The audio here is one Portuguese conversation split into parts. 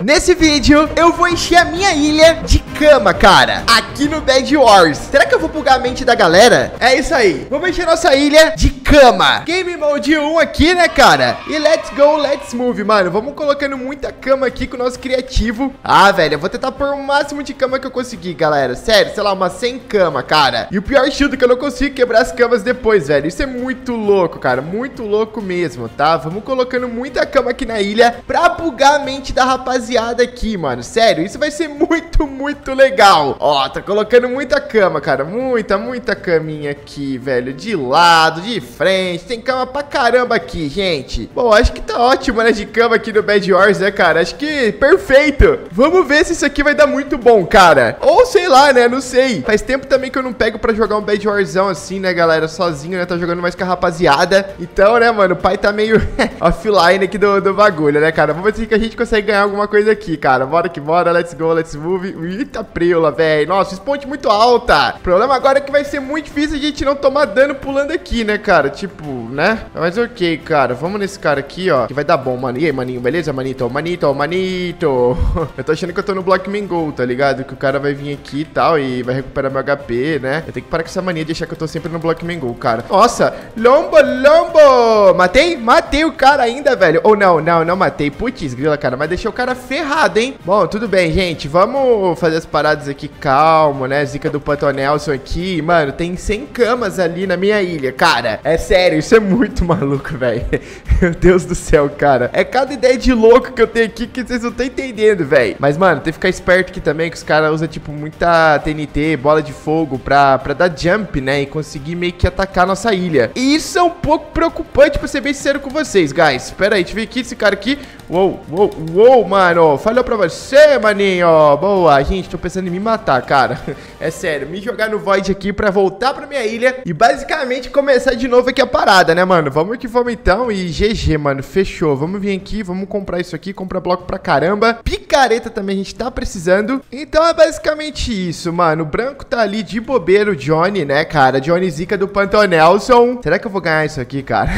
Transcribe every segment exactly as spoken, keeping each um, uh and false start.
Nesse vídeo, eu vou encher a minha ilha de cama, cara, aqui no Bed Wars. Será que eu vou bugar a mente da galera? É isso aí, vamos encher nossa ilha de cama. Game Mode um aqui, né, cara? E let's go, let's move, mano. Vamos colocando muita cama aqui com o nosso criativo. Ah, velho, eu vou tentar pôr o máximo de cama que eu conseguir, galera. Sério, sei lá, umas cem cama, cara. E o pior de tudo é que eu não consigo quebrar as camas depois, velho. Isso é muito louco, cara, muito louco mesmo, tá? Vamos colocando muita cama aqui na ilha pra bugar a mente da rapaziada aqui, mano. Sério, isso vai ser muito, muito legal. Ó, tá colocando muita cama, cara. Muita, muita caminha aqui, velho. De lado, de frente. Tem cama pra caramba aqui, gente. Bom, acho que tá ótimo, né, de cama aqui no Bed Wars, né, cara? Acho que perfeito. Vamos ver se isso aqui vai dar muito bom, cara. Ou sei lá, né, não sei. Faz tempo também que eu não pego pra jogar um Bed Warzão assim, né, galera? Sozinho, né? Tá jogando mais com a rapaziada. Então, né, mano, o pai tá meio offline aqui do, do bagulho, né, cara? Vamos ver se a gente consegue ganhar alguma coisa aqui, cara. Bora que bora, let's go, let's move. Eita preula, velho. Nossa, spawn muito alta. O problema agora é que vai ser muito difícil a gente não tomar dano pulando aqui, né, cara? Tipo, né? Mas ok, cara. Vamos nesse cara aqui, ó, que vai dar bom, mano. E aí, maninho, beleza, manito? Manito, manito. Eu tô achando que eu tô no Blockman Go, tá ligado? Que o cara vai vir aqui e tal e vai recuperar meu H P, né? Eu tenho que parar com essa mania de achar que eu tô sempre no Blockman Go, cara. Nossa, lombo, lombo. Matei? Matei o cara ainda, velho. Ou não, não, não matei. Putz, grila, cara. Mas deixei o cara ferrado, hein? Bom, tudo bem, gente. Vamos fazer as paradas aqui calmo, né? Zica do Panto Nelson aqui. Mano, tem cem camas ali na minha ilha, cara. É sério, isso é muito maluco, velho. Meu Deus do céu, cara. É cada ideia de louco que eu tenho aqui que vocês não estão entendendo, velho. Mas, mano, tem que ficar esperto aqui também, que os caras usam, tipo, muita T N T, bola de fogo pra, pra dar jump, né? E conseguir meio que atacar a nossa ilha. E isso é um pouco preocupante, pra ser bem sincero com vocês, guys. Espera aí, deixa eu ver aqui esse cara aqui. Uou, uou, uou, mano. Falou pra você, maninho. Boa, gente, tô pensando em me matar, cara. É sério, me jogar no Void aqui pra voltar pra minha ilha e basicamente começar de novo aqui a parada, né, mano? Vamos que vamos então e G G, mano, fechou. Vamos vir aqui, vamos comprar isso aqui, comprar bloco pra caramba. Picareta também a gente tá precisando. Então é basicamente isso, mano. O branco tá ali de bobeira, o Johnny, né, cara? Johnny Zica do Panto Nelson. Será que eu vou ganhar isso aqui, cara?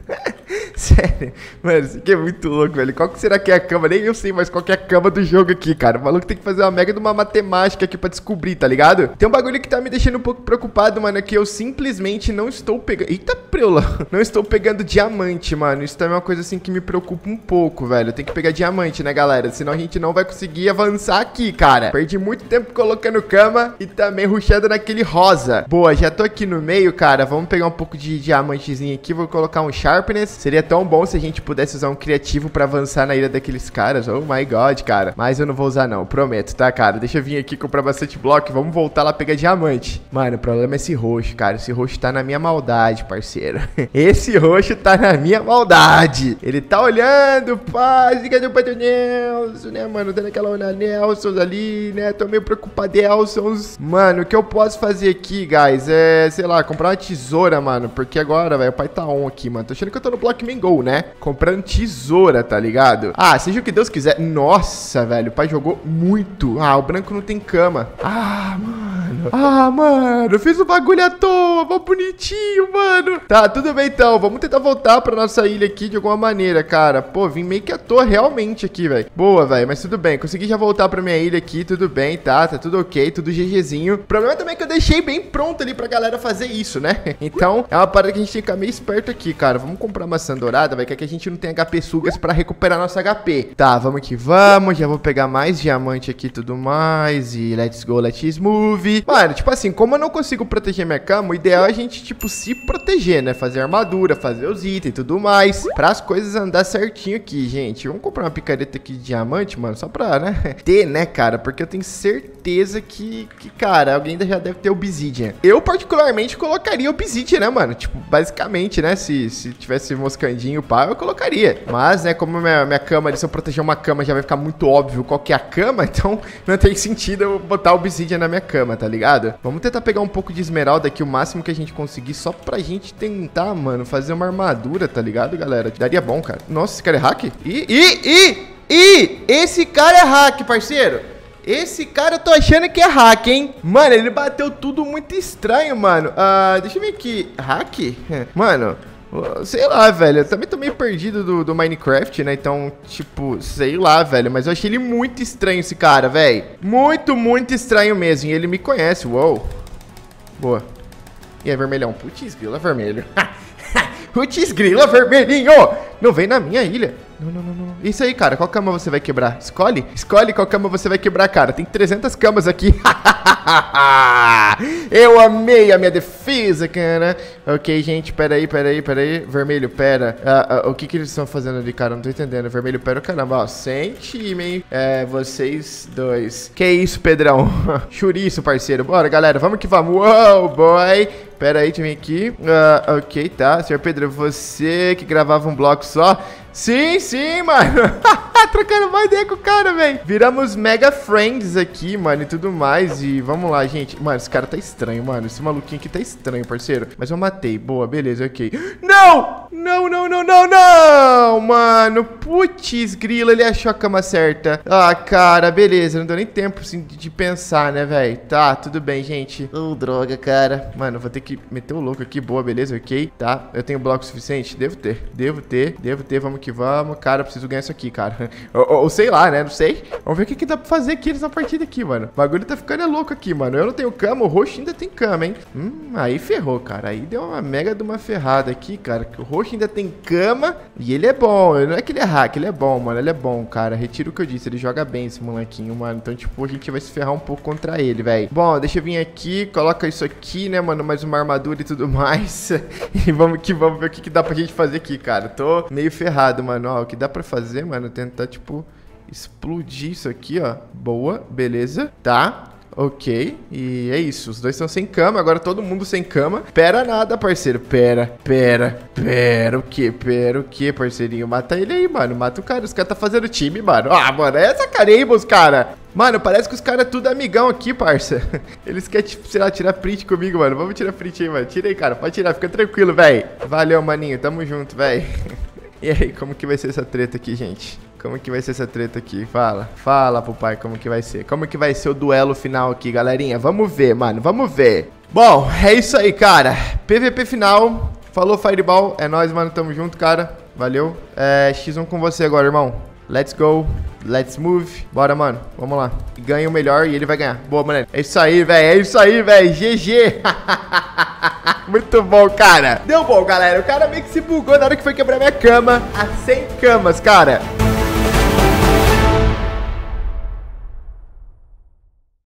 Sério, mano, isso aqui é muito louco, velho. Qual que será que é a cama? Nem eu sei mais qual que é a cama do jogo aqui, cara. O maluco tem que fazer uma mega de uma matemática aqui pra descobrir, tá ligado? Tem um bagulho que tá me deixando um pouco preocupado, mano, é que eu simplesmente não estou pegando... Eita, preula! Não estou pegando diamante, mano. Isso também é uma coisa, assim, que me preocupa um pouco, velho. Tem que pegar diamante, né, galera? Senão a gente não vai conseguir avançar aqui, cara. Perdi muito tempo colocando cama e também rushando naquele rosa. Boa, já tô aqui no meio, cara. Vamos pegar um pouco de diamantezinho aqui. Vou colocar um sharpness. Seria tão bom se a gente pudesse usar um criativo pra avançar na ilha daqueles caras. Oh my god, cara. Mas eu não vou usar não, prometo, tá, cara? Deixa eu vir aqui comprar bastante bloco. Vamos voltar lá pegar diamante. Mano, o problema é esse roxo, cara. Esse roxo tá na minha maldade, parceiro. Esse roxo tá na minha maldade. Ele tá olhando, pá. Cadê o Pato Nelson, né, mano? Dando aquela olhada Nelsons ali, né? Tô meio preocupado, Nelsons. Mano, o que eu posso fazer aqui, guys, é, sei lá, comprar uma tesoura, mano. Porque agora, velho, o pai tá on aqui, mano. Tô achando que eu tô no Blockman Go, né? Comprando tesoura, tá ligado? Ah, seja o que Deus quiser. Nossa, velho, o pai jogou muito. Ah, o branco não tem cama. Ah, mano. Ah, mano, eu fiz o bagulho à toa. Mó bonitinho, mano. Tá, tudo bem então. Vamos tentar voltar pra nossa ilha aqui de alguma maneira, cara. Pô, vim meio que à toa realmente aqui, velho. Boa, velho, mas tudo bem. Consegui já voltar pra minha ilha aqui, tudo bem, tá? Tá tudo ok, tudo GGzinho. O problema também é que eu deixei bem pronto ali pra galera fazer isso, né? Então, é uma parada que a gente tem que ficar meio esperto aqui, cara. Vamos comprar maçã dourada, vai, que aqui a gente não tem H P sugas pra recuperar nosso H P. Tá, vamos que vamos. Já vou pegar mais diamante aqui e tudo mais. E let's go, let's move. Mano, tipo assim, como eu não consigo proteger minha cama, o ideal é a gente, tipo, se proteger, né? Fazer armadura, fazer os itens e tudo mais. Pra as coisas andar certinho aqui, gente. Vamos comprar uma picareta aqui de diamante, mano, só pra, né? Ter, né, cara? Porque eu tenho certeza que, que, cara, alguém ainda já deve ter obsidian. Eu, particularmente, colocaria obsidian, né, mano? Tipo, basicamente, né? Se, se tivesse moscandinho, pá, eu colocaria. Mas, né, como minha, minha cama ali, se eu proteger uma cama, já vai ficar muito óbvio qual que é a cama, então não tem sentido eu botar obsidian na minha cama, tá ligado? Vamos tentar pegar um pouco de esmeralda aqui, o máximo que a gente conseguir, só pra gente tentar, mano, fazer uma armadura, tá ligado, galera? Daria bom, cara. Nossa, esse cara é hack? Ih, ih, ih, ih! Esse cara é hack, parceiro! Esse cara eu tô achando que é hack, hein? Mano, ele bateu tudo muito estranho, mano. Ah, deixa eu ver aqui. Hack? Mano... Sei lá, velho. Eu também tô meio perdido do, do Minecraft, né? Então, tipo, sei lá, velho. Mas eu achei ele muito estranho, esse cara, velho. Muito, muito estranho mesmo. E ele me conhece. Uou. Boa. E aí, vermelhão? Putz, grila vermelho. Putz, grila vermelhinho. Não vem na minha ilha. Não, não, não, não. Isso aí, cara. Qual cama você vai quebrar? Escolhe. Escolhe qual cama você vai quebrar, cara. Tem trezentas camas aqui. Eu amei a minha defesa, cara. Ok, gente. Pera aí, pera aí, pera aí. Vermelho, pera. Ah, ah, o que que eles estão fazendo ali, cara? Não tô entendendo. Vermelho, pera. Caramba, ó. Sem time, hein? É, vocês dois. Que isso, Pedrão? Churiço, parceiro. Bora, galera. Vamos que vamos. Uou, boy. Pera aí, time aqui. Uh, ok, tá. senhor Pedro, você que gravava um bloco só. Sim, sim, mano. Trocando uma ideia com o cara, velho. Viramos mega friends aqui, mano, e tudo mais. E vamos lá, gente. Mano, esse cara tá estranho, mano. Esse maluquinho aqui tá estranho, parceiro. Mas eu matei. Boa, beleza, ok. Não! Não, não, não, não, não! Mano, putz, grila, ele achou a cama certa. Ah, cara, beleza. Não deu nem tempo, assim, de pensar, né, velho? Tá, tudo bem, gente. Oh, droga, cara. Mano, vou ter que meter o louco aqui. Boa, beleza, ok. Tá, eu tenho bloco suficiente? Devo ter. Devo ter, devo ter. Vamos que vamos. Cara, eu preciso ganhar isso aqui, cara. Ou, ou sei lá, né? Não sei. Vamos ver o que, que dá pra fazer aqui nessa partida aqui, mano. O bagulho tá ficando louco aqui, mano. Eu não tenho cama, o roxo ainda tem cama, hein? Hum, aí ferrou, cara. Aí deu uma mega de uma ferrada aqui, cara. Que o roxo ainda tem cama e ele é bom. Não é que ele é hack, ele é bom, mano. Ele é bom, cara. Retiro o que eu disse. Ele joga bem esse molequinho, mano. Então, tipo, a gente vai se ferrar um pouco contra ele, velho. Bom, deixa eu vir aqui. Coloca isso aqui, né, mano? Mais uma armadura e tudo mais. E vamos que vamos ver o que, que dá pra gente fazer aqui, cara. Tô meio ferrado, mano. Ó, o que dá pra fazer, mano? Tentar, tipo, explodir isso aqui, ó. Boa, beleza. Tá. Ok, e é isso, os dois estão sem cama, agora todo mundo sem cama. Pera nada, parceiro, pera, pera, pera o que, pera o que, parceirinho? Mata ele aí, mano, mata o cara, os caras tá fazendo time, mano. Ah, mano, é sacaneio, os cara. Mano, parece que os caras é tudo amigão aqui, parça. Eles querem, tipo, sei lá, tirar print comigo, mano. Vamos tirar print aí, mano, tira aí, cara, pode tirar, fica tranquilo, velho. Valeu, maninho, tamo junto, velho. E aí, como que vai ser essa treta aqui, gente? Como que vai ser essa treta aqui? Fala. Fala pro pai como que vai ser. Como que vai ser o duelo final aqui, galerinha? Vamos ver, mano. Vamos ver. Bom, é isso aí, cara. P V P final. Falou, Fireball. É nóis, mano. Tamo junto, cara. Valeu. É, X um com você agora, irmão. Let's go. Let's move. Bora, mano. Vamos lá. Ganha o melhor e ele vai ganhar. Boa, mano. É isso aí, velho. É isso aí, velho. G G. Muito bom, cara. Deu bom, galera. O cara meio que se bugou na hora que foi quebrar minha cama. A cem camas, cara.